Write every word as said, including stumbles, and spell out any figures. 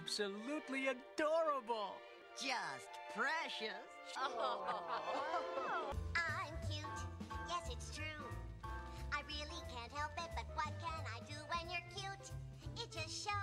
absolutely adorable. Just precious. Oh. I'm cute. Yes, it's true. I really can't help it, but what can I do when you're cute? It just shows.